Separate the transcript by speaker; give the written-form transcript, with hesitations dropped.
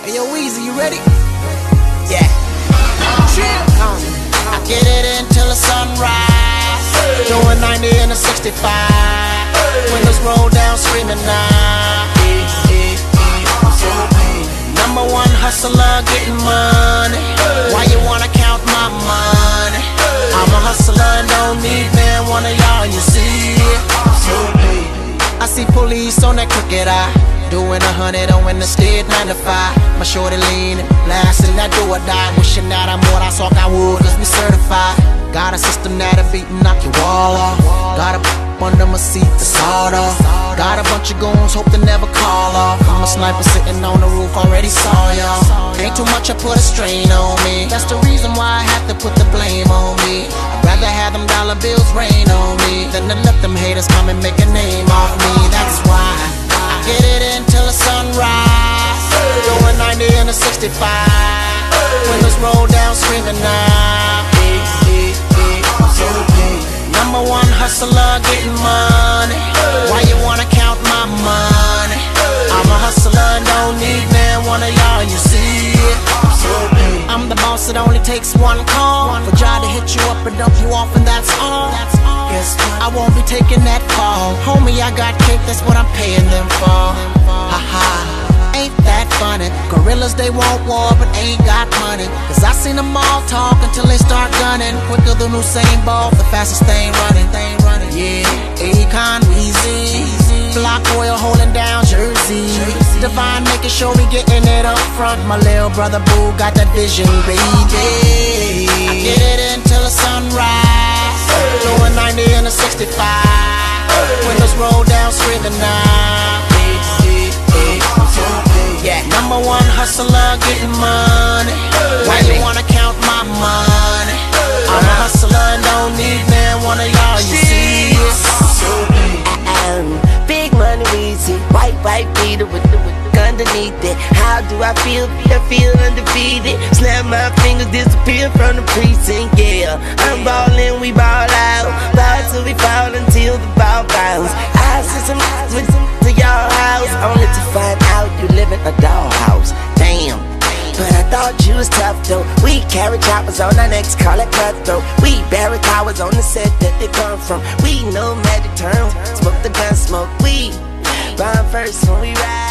Speaker 1: Hey, yo, Weezy, you ready? Yeah. I get it until the sunrise. Doing 90 in a 65. Windows roll down, screaming now. Number one hustler, getting money. Why you wanna count my money? I'm a hustler and don't need man, one of y'all, you see it. I see police on that crooked eye, doing 100 on when the state 9 to 5. My shorty leaning, blasting that do or die, wishing that I'm what I saw I would, cause we certified. Got a system that'll beat and knock your wall off. Got a under my seat to sawed off. Got a bunch of goons, hope to never call off. I'm a sniper sitting on the roof, already saw y'all. Ain't too much, I put a strain on me. That's the reason why I have to put the blame on me. I'd rather have them dollar bills rain on me than to let them haters come and make a name off me. That's why I get it until the sunrise. Doing 90 in a 65. Windows roll down, screaming now. Number one hustler, getting money. Why you wanna count my money? I'm a hustler and don't need man, one of y'all, you see it. I'm the boss, it only takes one call for John to hit you up and dump you off, and that's all. Yes, I won't be taking that call. Homie, I got cake, that's what I'm paying them for. Haha. Ain't that funny? Gorillas, they want war, but ain't got money. Cause I seen them all talk until they start gunning. Quicker than Usain Bolt, the fastest thing running. Yeah, Akon, Weezy, Block Oil holding down Jersey. Divine making sure we getting it up front. My little brother Boo got that vision, baby. I get it until the sunrise. Doing 90 in a 65. Windows roll down, screaming now. Yeah, number one hustler, getting money. Why you wanna count my money? I'm a hustler and don't need man, one of y'all, you see it.
Speaker 2: Big money, Weezy, white beater with the underneath it. How do I feel? I feel undefeated. Snap my fingers, disappear from the precinct. Yeah, I'm ballin', we ball out. Ball till we fall until the ball bounce. I see some with to y'all house, only to find out you live in a dollhouse. Damn. But I thought you was tough though. We carry choppers on our necks, call it cutthroat. We bury cowards on the set that they come from. We know magic terms, smoke the gun, smoke weed. Bomb first when we ride.